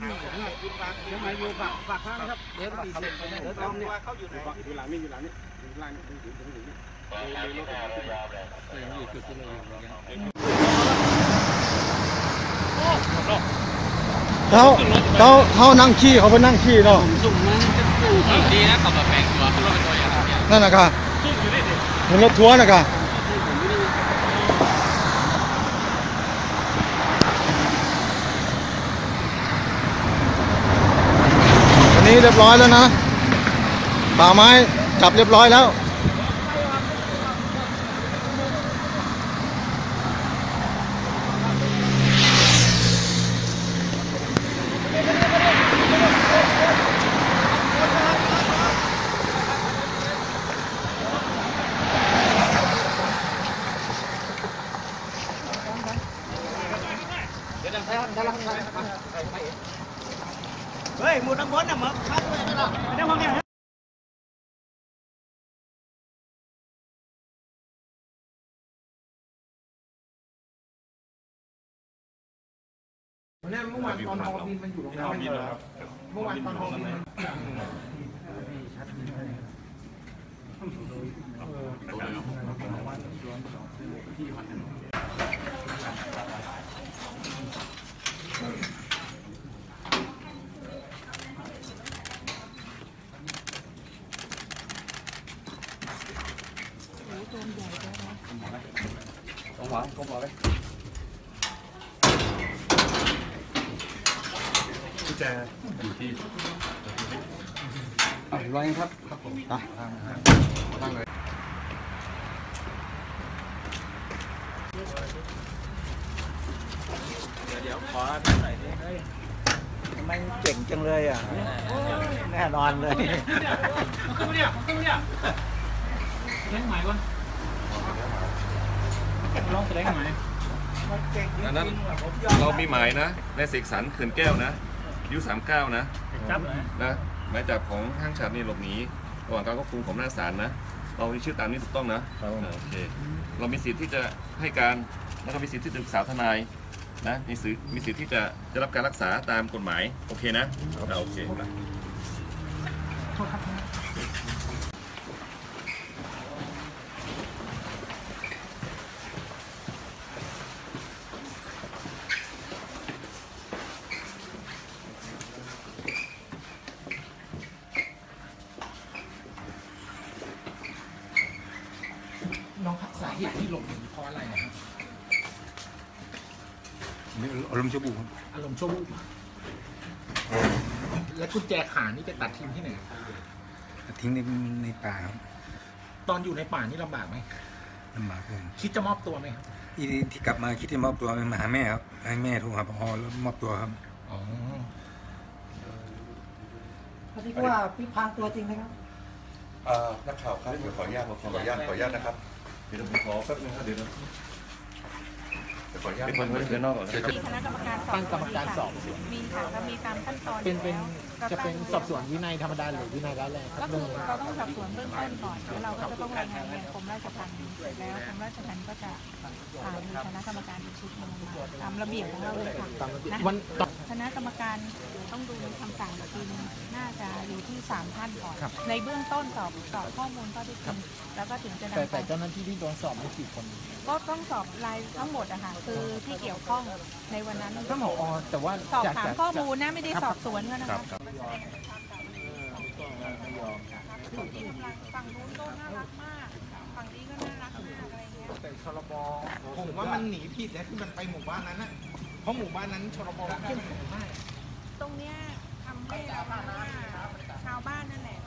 ยังไงอยู่ฝากข้างนะครับเดินไปเสร็จเดินตามเนี่ยเขาอยู่ไหนอยู่หลังนี่อยู่หลังนี่อยู่หลังนี่อยู่นี่เขานั่งขี้เขาไปนั่งขี้เนาะดีนะเขาแบบแปลงตัวเขาเป็นตัวอย่างนั่นนะครับเห็นรถทัวร์นะครับอันนี้เรียบร้อยแล้วนะป่าไม้จับเรียบร้อยแล้วเฮ้ยหมุดน้ำพ้นน่ะมึงคัดไปแล้วเดี๋ยวพวกเนี้ยเมื่อวานตอนฮอบินมันอยู่ตรงนั้นเมื่อวานตอนฮอบินต้องหวานก็พอเลยพี่แจอยู่ที่ร้อยครับครับผมตั้งเลยเดี๋ยวขอตั้งหน่อยดิทำไมเก่งจังเลยอ่ะแน่นอนเลยขึ้นมาเนี่ยเล่นใหม่ก่อนลองแสดงใหม่อันนั้นเรามีหมายนะในเสกสรรเขื่อนแก้วนะยุ39นะหมายจับของห้างฉัตรนี่หลบหนีระหว่างการควบคุมของหน้าศาลนะเรามีชื่อตามนี้ถูกต้องนะโอเคเรามีสิทธิ์ที่จะให้การแล้วก็มีสิทธิ์ที่จะปรึกษาทนายนะมีสิทธิ์ที่จะรับการรักษาตามกฎหมายโอเคนะโอเคน้องสาเหตุที่หลบหนีเพราะอะไรนะครับอารมณ์ชั่ววูบอารมณ์ชั่ววูบแล้วกุญแจขานี่จะตัดทิ้งที่ไหนทิ้งในป่าครับตอนอยู่ในป่านี่ลำบากไหมลำบากเลยคิดจะมอบตัวไหมครับที่กลับมาคิดที่มอบตัวมาหาแม่ครับให้แม่โทรหาพอแล้วมอบตัวครับอ๋อพี่ว่าพี่พังตัวจริงไหมครับนักข่าวครับขออนุญาตนะครับเดี๋ยวผมขอแป๊บนึงครับเดี๋ยวขออนุญาตเป็นคนเดินนอกก่อนนะครับมีคณะกรรมการสอบตั้งกรรมการสอบมีค่ะเรามีตามขั้นตอนเป็นแล้วจะเป็นสอบสวนวินัยธรรมดาหรือวินัยร้ายแรงคก็รับคือเราต้องสอบสวนเบื้องต้นก่อนแล้วเราก็จะต้องรายงานยังกรมราชทัณฑ์เสร็จแล้วกรมราชทัณฑ์ก็จะมีคณะกรรมการอีกชุดหนึงมาตามระเบียบของเราเลยค่ะตามระเบียบนะวันต่อคณะกรรมการต้องดูคำสั่งอีกทีนึงน่าจะอยู่ที่3 ท่านก่อน ในเบื้องต้นสอบข้อมูลก็ได้จริงแล้วก็ถึงจะนำแต่ไปเจ้าหน้าที่ที่โดนสอบมีกี่คนก็ต้องสอบรายทั้งหมดอะค่ะคือที่เกี่ยวข้องในวันนั้นก็หมอแต่ว่าสอบถามข้อมูลนะไม่ได้สอบสวนก็นะคะฝั่งนู้นก็น่ารักมากฝั่งนี้ก็น่ารักมากอะไรเงี้ยแต่ชลบผมว่ามันหนีผิดนะที่มันไปหมู่บ้านนั้นนะเพราะหมู่บ้านนั้นชลบเข้มแข็งมากตรงเนี้ยทำให้เราว่าชาวบ้านนั่นแหละ